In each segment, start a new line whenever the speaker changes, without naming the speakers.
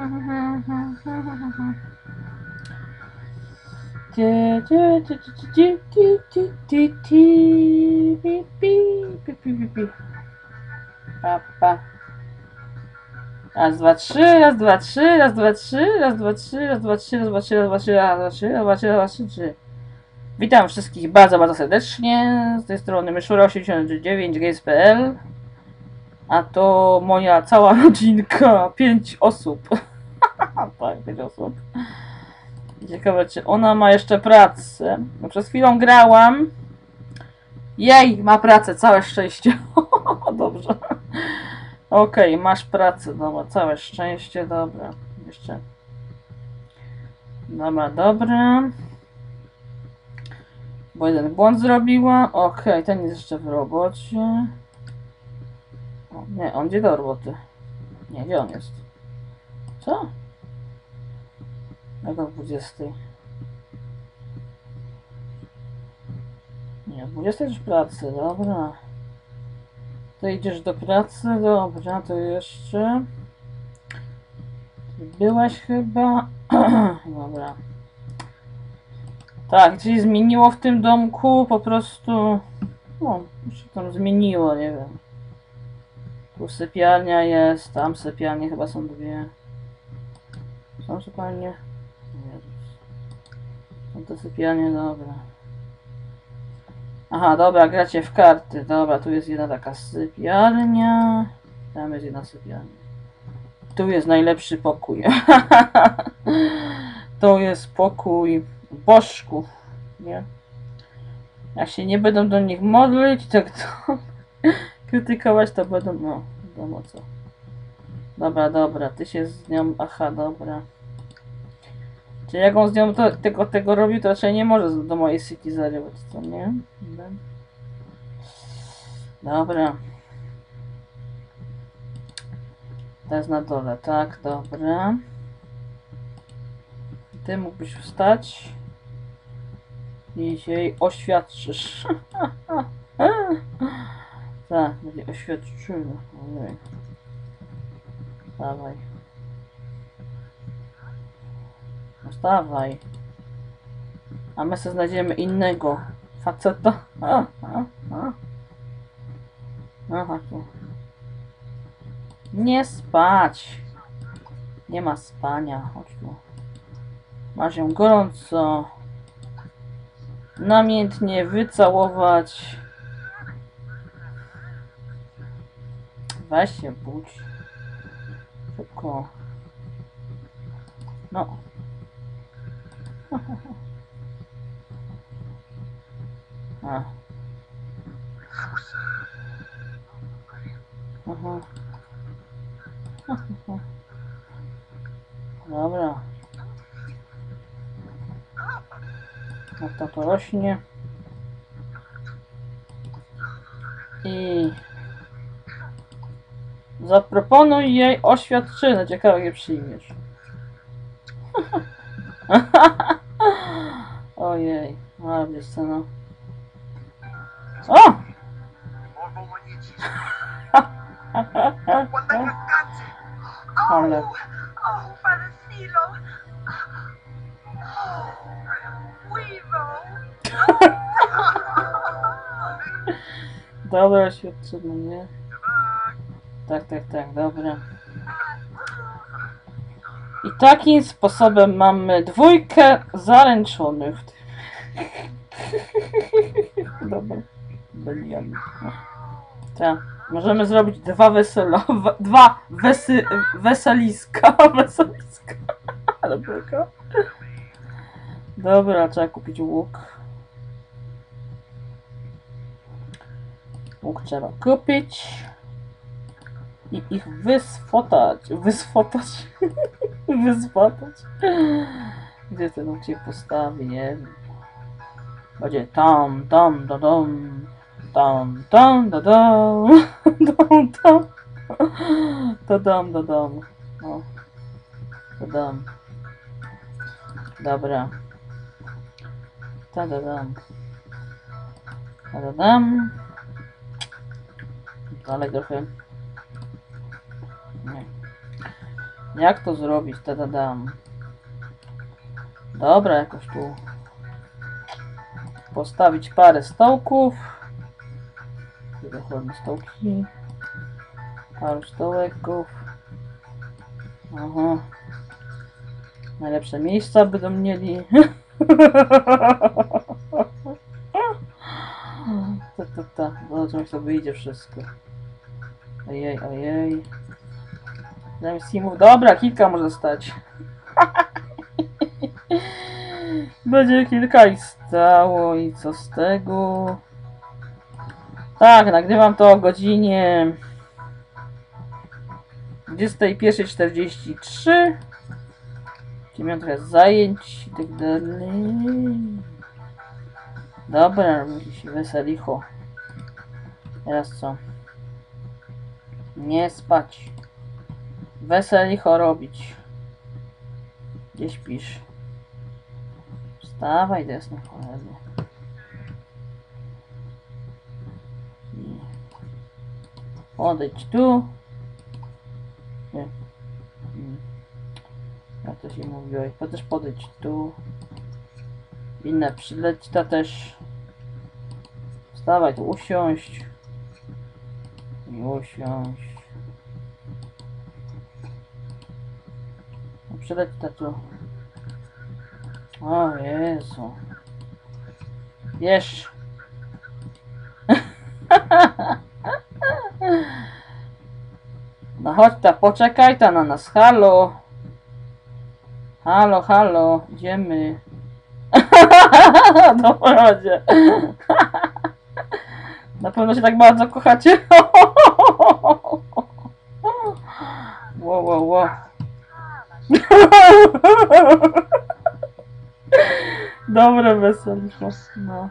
Papa. Raz, dwa, trzy, raz, dwa, trzy, raz, dwa, trzy, raz, dwa, trzy, raz, dwa, trzy, raz, dwa, trzy, raz, dwa, trzy, raz, dwa, trzy, raz, dwa, trzy, raz, dwa, trzy, trzy. Witam wszystkich bardzo, bardzo serdecznie. Z tej strony Myszura89 Games.pl. A to moja cała rodzinka. 5 osób. Tak, 5 osób. Ciekawe, czy ona ma jeszcze pracę. No, przez chwilę grałam. Jej, ma pracę, całe szczęście. Dobrze. Okej, masz pracę, dobra, całe szczęście, dobra. Jeszcze. Dobra. Bo jeden błąd zrobiła. Okej, ten jest jeszcze w robocie. O, nie, on idzie do roboty. Nie, gdzie on jest? Co? Jak o 20? Nie, o 20 już pracy, dobra. To idziesz do pracy, dobra, to jeszcze. Ty byłaś chyba. Dobra. Tak, coś zmieniło w tym domku, po prostu. No, się tam zmieniło, nie wiem. Tu sypialnia jest, tam sypialnie chyba są dwie. Są sypialnie? Jezus. Są te sypialnie, dobra. Aha, dobra, gracie w karty. Dobra, tu jest jedna taka sypialnia. Tam jest jedna sypialnia. Tu jest najlepszy pokój. To jest pokój bożków, nie? Jak się nie będą do nich modlić, tak to krytykować, to będą, no, wiadomo co. Dobra, ty się z nią, aha, dobra. Czy jak on z nią tego robił, to raczej nie może do mojej syki zarywać, co nie? Dobra. To jest na dole, tak, dobra. Ty mógłbyś wstać i się jej oświadczysz. Tak, będzie oświadczyła. Ojej. Wstawaj. No wstawaj. A my sobie znajdziemy innego faceta. Aha, tu. Nie spać. Nie ma spania. Chodź tu. Masz ją gorąco. Namiętnie wycałować. Weź się budź. Szybko. No. A. Aha. Dobra. Jak to rośnie. I zaproponuj jej oświadczynę. Ciekawe, jak je przyjmiesz. Ojej, ale wiesz co, no. O! Ale. Dobra, oświadczymy, nie? Tak, dobra. I takim sposobem mamy dwójkę zaręczonych. Dobra. Belian. Tak. Możemy zrobić dwa weseliska. Weseliska. Dobra. Dobra, trzeba kupić łuk. Łuk trzeba kupić. I ich wysfotać. Gdzie ten łuk się postawi, nie wiem. Będzie tam, da dom. Tam, da dom. Da dom. O. Da dom. Dobra. Da dom. Da dom. Dalej trochę. Nie. Jak to zrobić? Dam. Dobra, jakoś tu postawić parę stołków. Dokładnie stołki. Paru stołeków. Aha. Najlepsze miejsca będą mieli. Zobaczymy, jak to wyjdzie wszystko. Ojej. Zamiast teamów. Dobra, kilka może stać. Będzie kilka ich stało i co z tego? Tak, nagrywam to o godzinie 21:43. Czyli miałem trochę zajęć i tak dalej. Dobra, musi się weselicho. Teraz co? Nie spać. Weselicho robić. Gdzie śpisz? Wstawaj, desno, cholernie. Podejdź tu. Nie. Jak to się mówiło? To też podejdź tu. Inne przyleć, ta też. Wstawaj, tu usiąść. I usiąść. Przyleć ta tu. O Jezu. Wiesz. No chodź ta, poczekaj ta na nas. Halo. Halo, idziemy. No prowadźcie. Na pewno się tak bardzo kochacie. Wow. Dobre weselicho. No.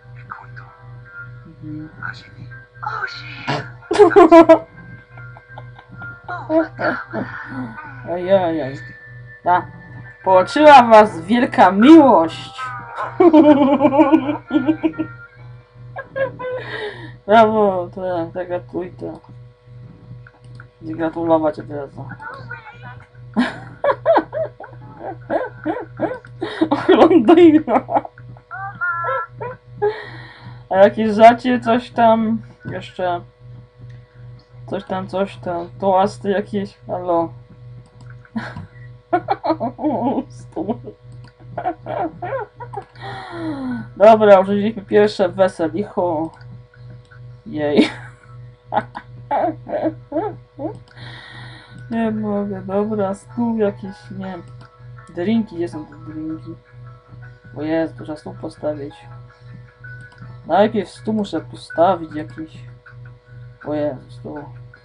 Ojej. Ta. Połączyła was wielka miłość. Brawo, to ja, tak gratuluj to. Gratulować od razu. Oglądaj go. A jakieś żarcie, coś tam, jeszcze coś tam, toasty jakieś, halo. Stół. Dobra, użyliśmy pierwsze weselicho. Jej. Nie mogę, dobra, stół jakiś, nie wiem. Drinki, gdzie są te drinki? O jest, trzeba stół postawić. Najpierw stół muszę postawić jakiś. O jest, stół.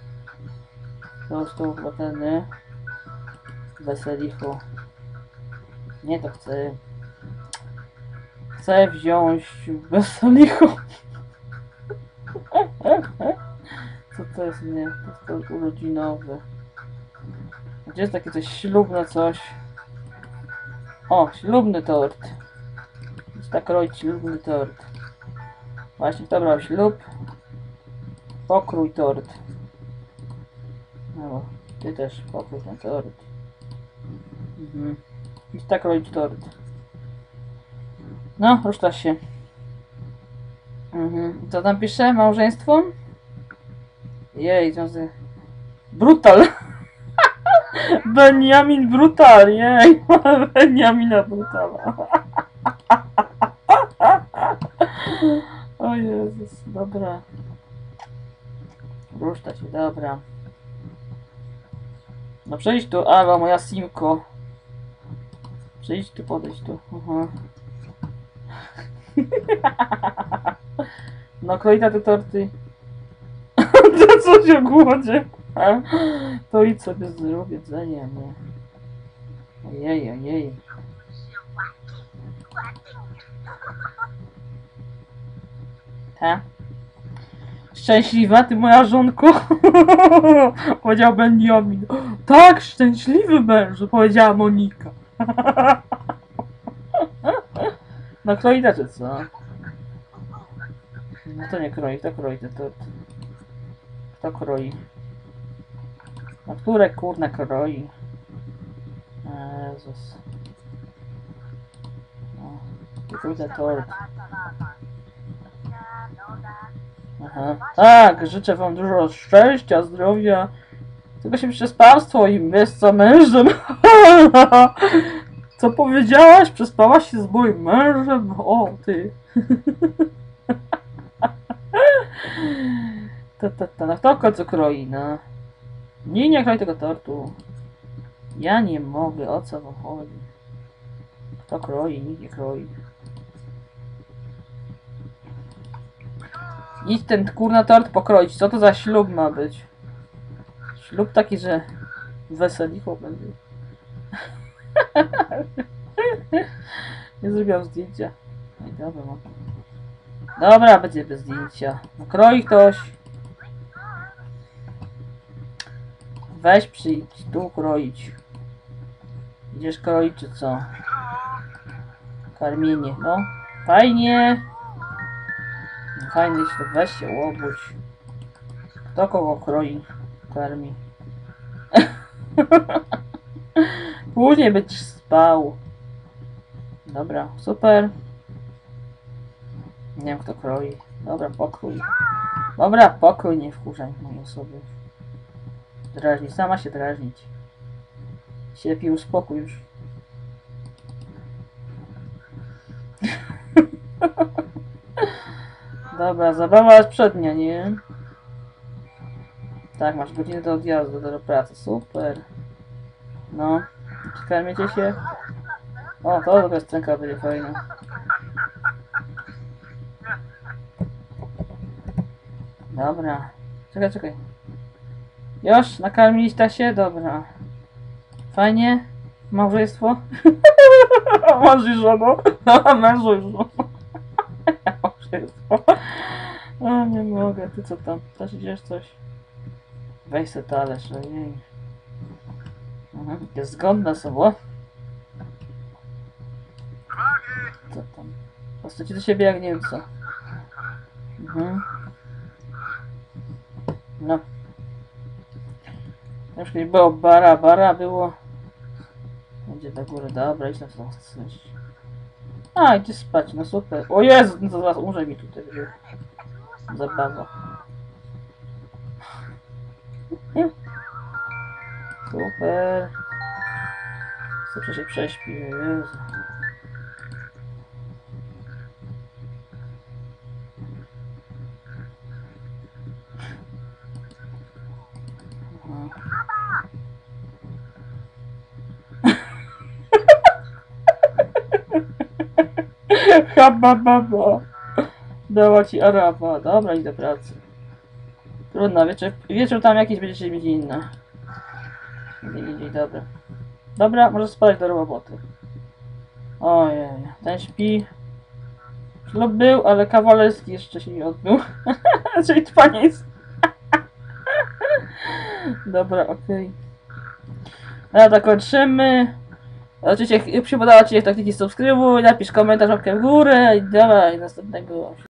Stół chyba ten, nie? Weselicho. Nie, to chcę. Chcę wziąć weselicho. Co to jest, nie? To jest urodzinowe. Gdzie jest takie coś ślubne coś? O, ślubny tort. Jest tak robić ślubny tort. Właśnie kto brał ślub? Pokrój tort. No, ty też pokrój ten tort. Jest tak robić tort. No, ruszta się. Co tam pisze? Małżeństwo? Jej, związek. Brutal! Benjamin Brutal, jej! Benjamina Brutala. O Jezus, dobra. Ruszta się, dobra. No przejdź tu, alo, moja simko. Przejdź tu, podejdź tu. No krojta te torty. To coś o głodzie. To idź sobie zrób jedzenie, nie? Ojej. Ha? Szczęśliwa ty, moja żonko? Powiedział Benjamin. Tak, szczęśliwy mężu, powiedziała Monika. No kroi czy co? No to nie kroi, to kroi te torty. Kto kroi? No które kurna kroi? Jezus. No, tylko ten tort. Aha. Tak, życzę wam dużo szczęścia, zdrowia. Tylko się przespałstwo i jest co mężem. Co powiedziałaś? Przespałaś się z moim mężem? O, ty. No kto w końcu kroi, no? Nie kroi tego tortu. Ja nie mogę, o co wam chodzi? Kto kroi? Nikt nie kroi. Idź ten kurna tort pokroić. Co to za ślub ma być? Ślub taki, że weselicho będzie. Nie zrobiłam zdjęcia. No i dobra, no. Dobra, będzie bez zdjęcia. No, kroi ktoś. Weź przyjdź tu kroić. Idziesz kroić czy co? Karmienie, no. Fajnie. No, fajnie się to, weź się łobudź. Kto kogo kroi? Karmi. Później będziesz spał. Dobra, super. Nie wiem kto kroi. Dobra, pokrój. Dobra, pokój, nie wkurzaj mojej osoby. Drażni, sama się drażnić. Się lepiej uspokój już. Dobra, zabawa jest przednia, nie? Tak, masz godzinę do odjazdu, do pracy, super. No, karmiecie się? O, to dobra scenka będzie fajna. Dobra, czekaj. Już, nakarmiliście się? Dobra. Fajnie? Małżeństwo? Mąż i żono? Mężu i żono. Małżeństwo. O, nie mogę, ty co tam? Też idziesz coś? Weź se talerz, ojej. Jest zgodna sobą. Co tam? Postacie do siebie jak nie wiem co. No. Już nie było bara było. Będzie do góry, dobra, idź na co chcesz. A, idzie spać, no super. O Jezu, no to zaraz umrze mi tutaj. Zabawa. Super. Zawsze się prześpi, Jezu. Baba. Dała ci Araba. Dobra, idź do pracy. Trudno, wieczór tam jakiś będziecie mieć inna. Idzie, dobra. Dobra, może spadać do roboty. Ojej, ten śpi. Ślub był, ale kawalerski jeszcze się nie odbył. Czyli trwaniec. Dobra, okej. Dobra, kończymy. Oczywiście, jak się podoba, to kliknij subskrybuj, napisz komentarz, łapkę w górę i dawaj następnego.